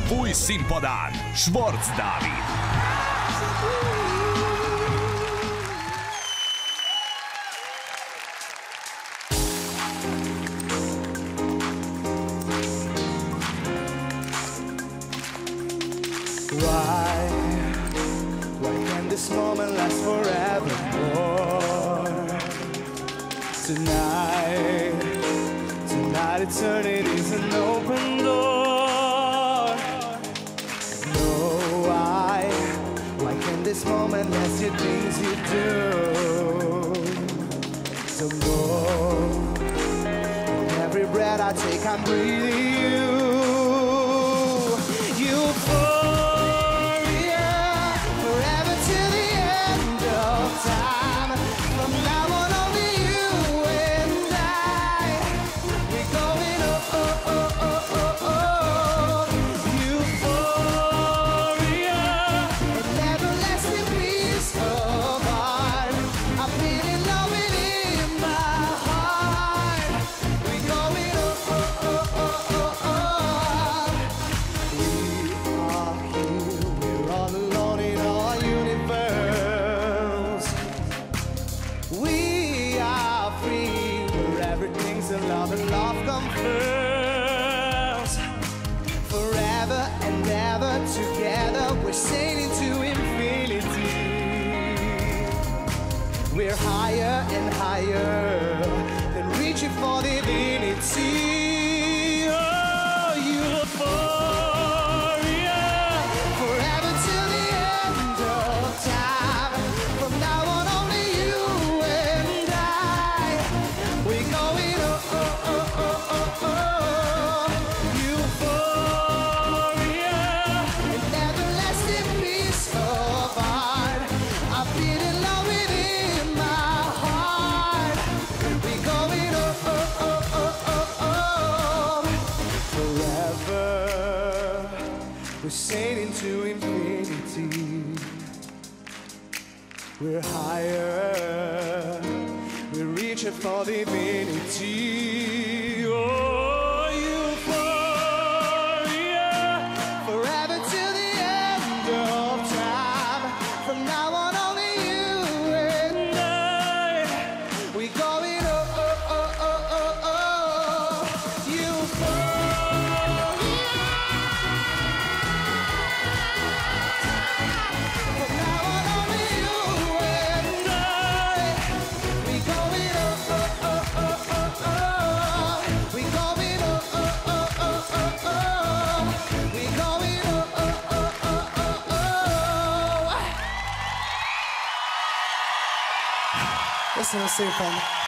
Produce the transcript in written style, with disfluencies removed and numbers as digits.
Új színpadán Schwarz Dávid. Why can this moment last forevermore? Tonight eternity's an open door. No, why can this moment last the things you do? So more, in every breath I take, I'm breathing you. Euphoria, forever till the end of time. From now on, only you and I. We're going oh, oh, oh, oh, oh, oh. Euphoria, an everlasting peace of heart. I'm feeling love in my heart. We're going oh, oh, oh, oh, oh, oh. We're all alone in our universe. We are free, where everything's in love and love comes first. Forever and ever together, we're sailing to infinity. We're higher and higher than reaching for divinity. Oh, euphoria, forever till the end of time. From now on, only you and I. We're going oh, oh, oh, oh, oh, oh. Euphoria, an everlasting peace of heart. I feel in love within my heart. We're going oh, oh, oh, oh, oh, oh. Forever, we're sailing to infinity. We're higher, we're reaching for divinity. Oh, euphoria, forever till the end of time. From now on, only you and I. We're going oh, oh, oh, oh, oh, oh. Euphoria. From now on, only you and I. We're going oh, oh, oh, oh, oh, oh. We're going oh, oh, oh, oh, oh, oh. We're going oh, oh, oh, oh, oh, oh. Köszönöm szépen!